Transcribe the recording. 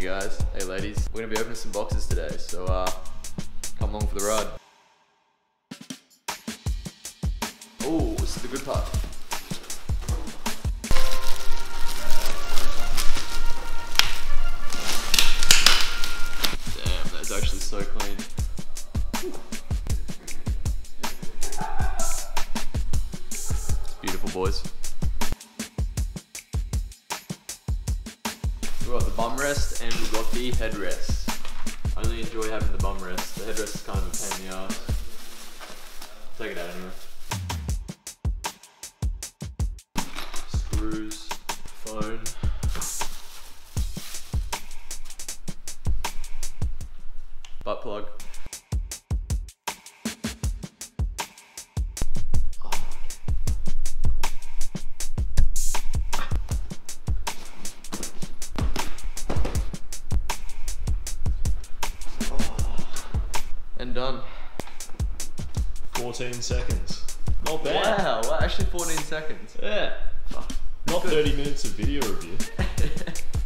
guys, hey ladies. We're gonna be opening some boxes today, so come along for the ride. Oh, this is the good part. Damn, that's actually so clean. It's beautiful, boys. We've got the bum rest and we've got the headrest. I only enjoy having the bum rest. The headrest is kind of a pain in the ass. Take it out anyway. Screws, phone. Butt plug. And done. 14 seconds. Not bad. Wow, actually 14 seconds. Yeah. Not 30 minutes of video review.